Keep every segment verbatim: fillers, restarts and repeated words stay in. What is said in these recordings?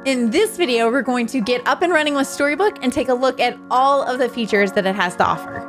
In this video, we're going to get up and running with Storybook and take a look at all of the features that it has to offer.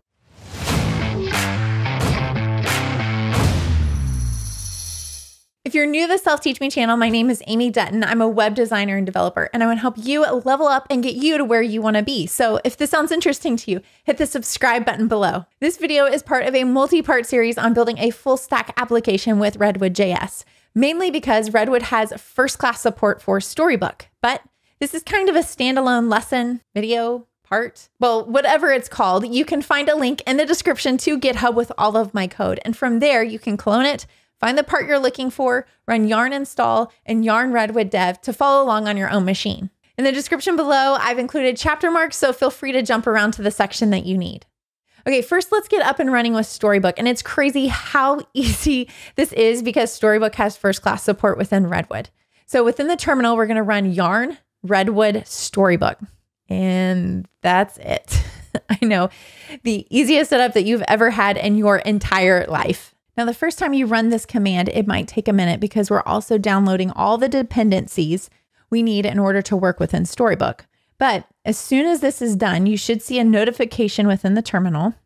If you're new to the Self-Teach Me channel, my name is Amy Dutton. I'm a web designer and developer, and I want to help you level up and get you to where you want to be. So if this sounds interesting to you, hit the subscribe button below. This video is part of a multi-part series on building a full stack application with RedwoodJS, mainly because Redwood has first-class support for Storybook, but this is kind of a standalone lesson, video, part. Well, whatever it's called, you can find a link in the description to GitHub with all of my code. And from there, you can clone it, find the part you're looking for, run yarn install, and yarn Redwood dev to follow along on your own machine. In the description below, I've included chapter marks, so feel free to jump around to the section that you need. Okay, first let's get up and running with Storybook. And it's crazy how easy this is because Storybook has first-class support within Redwood. So within the terminal, we're gonna run yarn Redwood Storybook. And that's it. I know, the easiest setup that you've ever had in your entire life. Now, the first time you run this command, it might take a minute because we're also downloading all the dependencies we need in order to work within Storybook. But as soon as this is done, you should see a notification within the terminal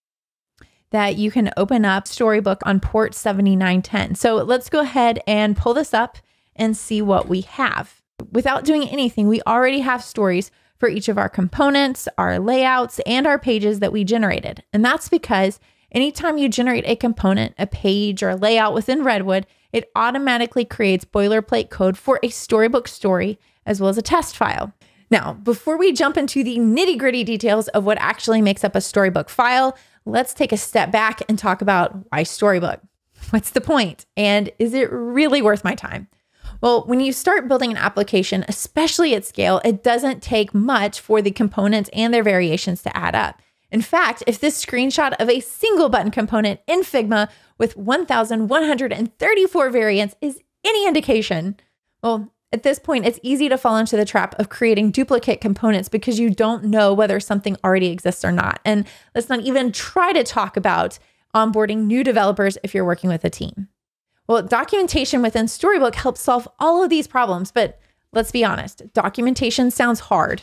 that you can open up Storybook on port seventy-nine ten. So let's go ahead and pull this up and see what we have. Without doing anything, we already have stories for each of our components, our layouts, and our pages that we generated. And that's because anytime you generate a component, a page, or a layout within Redwood, it automatically creates boilerplate code for a Storybook story as well as a test file. Now, before we jump into the nitty-gritty details of what actually makes up a Storybook file, let's take a step back and talk about why Storybook. What's the point? And is it really worth my time? Well, when you start building an application, especially at scale, it doesn't take much for the components and their variations to add up. In fact, if this screenshot of a single button component in Figma with one thousand one hundred thirty-four variants is any indication, well, at this point, it's easy to fall into the trap of creating duplicate components because you don't know whether something already exists or not. And let's not even try to talk about onboarding new developers if you're working with a team. Well, documentation within Storybook helps solve all of these problems, but let's be honest, documentation sounds hard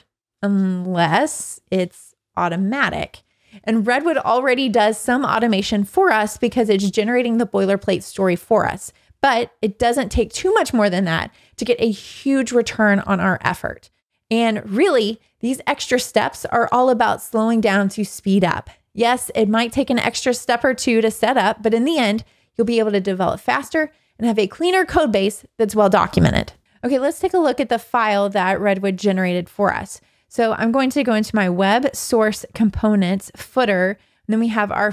unless it's automatic. And Redwood already does some automation for us because it's generating the boilerplate story for us. But it doesn't take too much more than that to get a huge return on our effort. And really, these extra steps are all about slowing down to speed up. Yes, it might take an extra step or two to set up, but in the end, you'll be able to develop faster and have a cleaner code base that's well documented. Okay, let's take a look at the file that Redwood generated for us. So I'm going to go into my web source components footer, and then we have our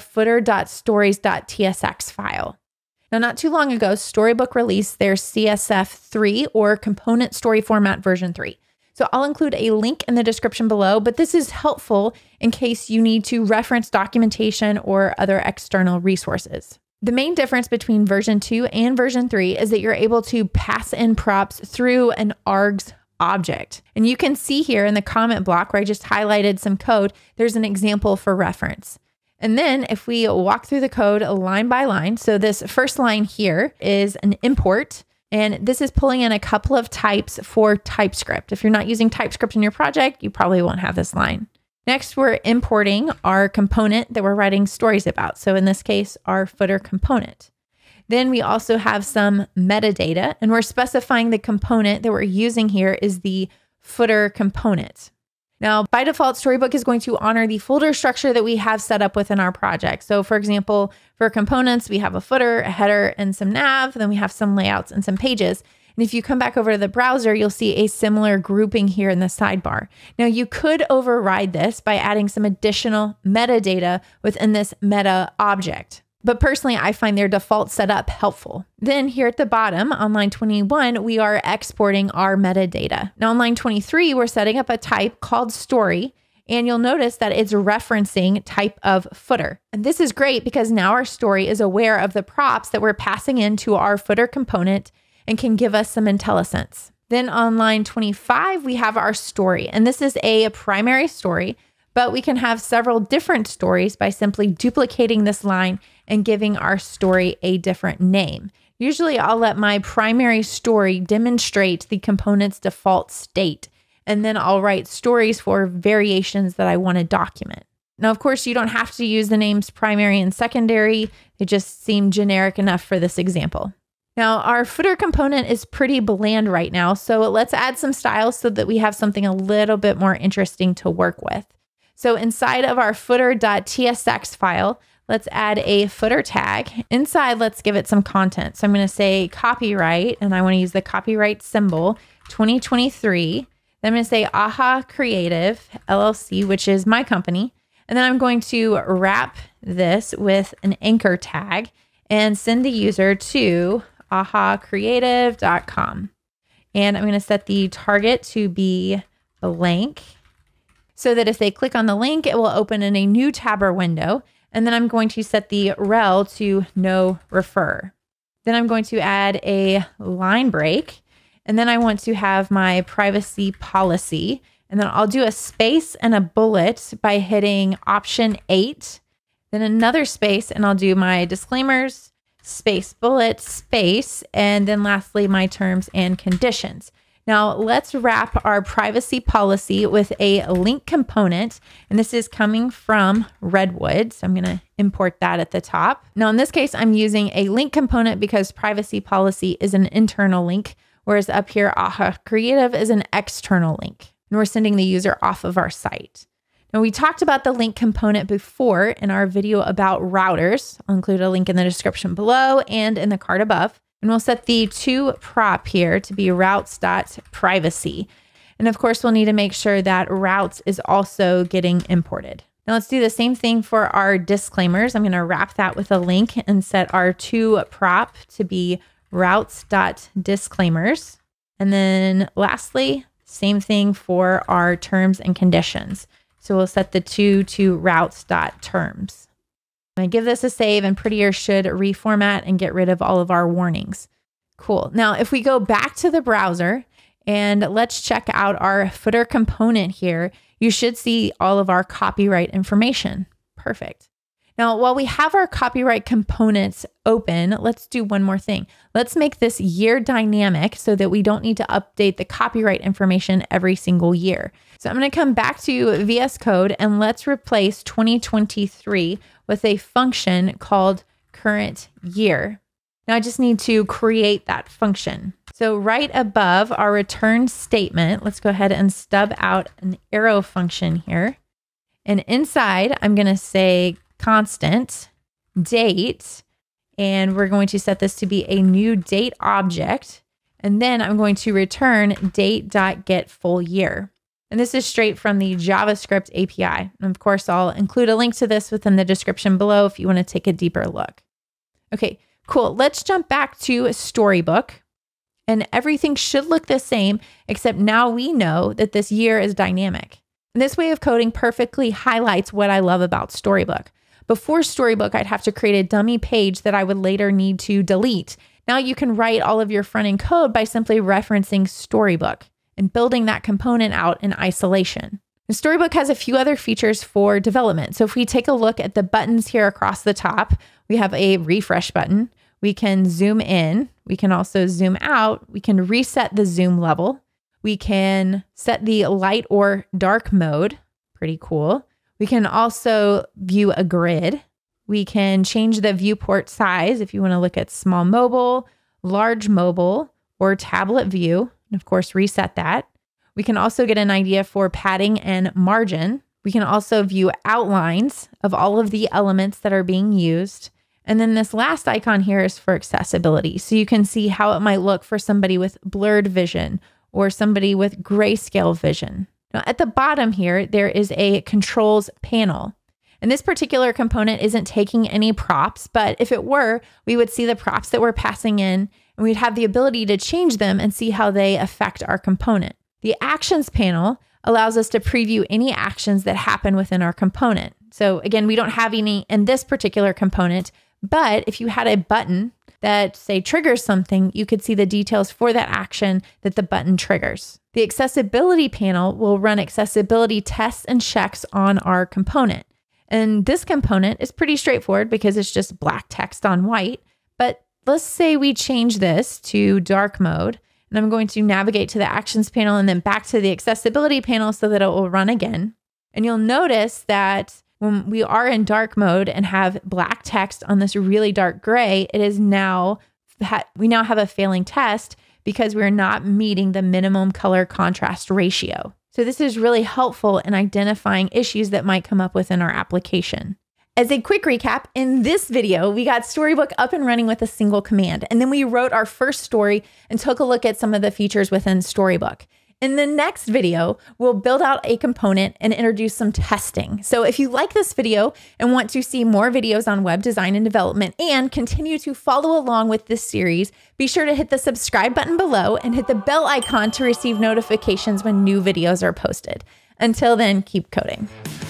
footer.stories.tsx file. Now, not too long ago, Storybook released their C S F three or Component Story Format version three. So I'll include a link in the description below, but this is helpful in case you need to reference documentation or other external resources. The main difference between version two and version three is that you're able to pass in props through an args object. And you can see here in the comment block where I just highlighted some code, there's an example for reference. And then if we walk through the code line by line, so this first line here is an import, and this is pulling in a couple of types for TypeScript. If you're not using TypeScript in your project, you probably won't have this line. Next, we're importing our component that we're writing stories about. So in this case, our footer component. Then we also have some metadata, and we're specifying the component that we're using here is the footer component. Now, by default, Storybook is going to honor the folder structure that we have set up within our project. So for example, for components, we have a footer, a header, and some nav, then we have some layouts and some pages. And if you come back over to the browser, you'll see a similar grouping here in the sidebar. Now, you could override this by adding some additional metadata within this meta object. But personally, I find their default setup helpful. Then here at the bottom on line twenty-one, we are exporting our metadata. Now on line twenty-three, we're setting up a type called story, and you'll notice that it's referencing type of footer. And this is great because now our story is aware of the props that we're passing into our footer component and can give us some IntelliSense. Then on line twenty-five, we have our story, and this is a primary story, but we can have several different stories by simply duplicating this line and giving our story a different name. Usually I'll let my primary story demonstrate the component's default state, and then I'll write stories for variations that I want to document. Now, of course, you don't have to use the names primary and secondary. They just seem generic enough for this example. Now, our footer component is pretty bland right now, so let's add some styles so that we have something a little bit more interesting to work with. So inside of our footer.tsx file, let's add a footer tag. Inside, let's give it some content. So I'm going to say copyright, and I want to use the copyright symbol, twenty twenty-three. Then I'm going to say Aha Creative, L L C, which is my company. And then I'm going to wrap this with an anchor tag and send the user to aha creative dot com. And I'm going to set the target to be blank so that if they click on the link, it will open in a new tab or window. And then I'm going to set the rel to no refer. Then I'm going to add a line break. And then I want to have my privacy policy. And then I'll do a space and a bullet by hitting option eight, then another space, and I'll do my disclaimers, space, bullet, space, and then lastly, my terms and conditions. Now let's wrap our privacy policy with a link component. And this is coming from Redwood. So I'm going to import that at the top. Now in this case, I'm using a link component because privacy policy is an internal link, whereas up here, Aha Creative is an external link. And we're sending the user off of our site. Now we talked about the link component before in our video about routers. I'll include a link in the description below and in the card above. And we'll set the to prop here to be routes.privacy. And of course, we'll need to make sure that routes is also getting imported. Now let's do the same thing for our disclaimers. I'm going to wrap that with a link and set our to prop to be routes.disclaimers. And then lastly, same thing for our terms and conditions. So we'll set the to to routes.terms. I give this a save, and Prettier should reformat and get rid of all of our warnings. Cool. Now, if we go back to the browser and let's check out our footer component here, you should see all of our copyright information. Perfect. Now, while we have our copyright components open, let's do one more thing. Let's make this year dynamic so that we don't need to update the copyright information every single year. So I'm going to come back to V S Code and let's replace twenty twenty-three with a function called current year. Now I just need to create that function. So right above our return statement, let's go ahead and stub out an arrow function here. And inside, I'm going to say constant date, and we're going to set this to be a new date object. And then I'm going to return date.getFullYear. And this is straight from the JavaScript A P I. And of course, I'll include a link to this within the description below if you want to take a deeper look. Okay, cool. Let's jump back to Storybook. And everything should look the same, except now we know that this year is dynamic. And this way of coding perfectly highlights what I love about Storybook. Before Storybook, I'd have to create a dummy page that I would later need to delete. Now you can write all of your front-end code by simply referencing Storybook and building that component out in isolation. The Storybook has a few other features for development. So if we take a look at the buttons here across the top, we have a refresh button. We can zoom in. We can also zoom out. We can reset the zoom level. We can set the light or dark mode. Pretty cool. We can also view a grid. We can change the viewport size if you want to look at small mobile, large mobile, or tablet view. And of course, reset that. We can also get an idea for padding and margin. We can also view outlines of all of the elements that are being used. And then this last icon here is for accessibility. So you can see how it might look for somebody with blurred vision or somebody with grayscale vision. Now at the bottom here, there is a controls panel. And this particular component isn't taking any props, but if it were, we would see the props that we're passing in and we'd have the ability to change them and see how they affect our component. The actions panel allows us to preview any actions that happen within our component. So again, we don't have any in this particular component, but if you had a button that say triggers something, you could see the details for that action that the button triggers. The accessibility panel will run accessibility tests and checks on our component. And this component is pretty straightforward because it's just black text on white, but let's say we change this to dark mode, and I'm going to navigate to the actions panel and then back to the accessibility panel so that it will run again. And you'll notice that when we are in dark mode and have black text on this really dark gray, it is now, we now have a failing test because we're not meeting the minimum color contrast ratio. So this is really helpful in identifying issues that might come up within our application. As a quick recap, in this video, we got Storybook up and running with a single command, and then we wrote our first story and took a look at some of the features within Storybook. In the next video, we'll build out a component and introduce some testing. So if you like this video and want to see more videos on web design and development and continue to follow along with this series, be sure to hit the subscribe button below and hit the bell icon to receive notifications when new videos are posted. Until then, keep coding.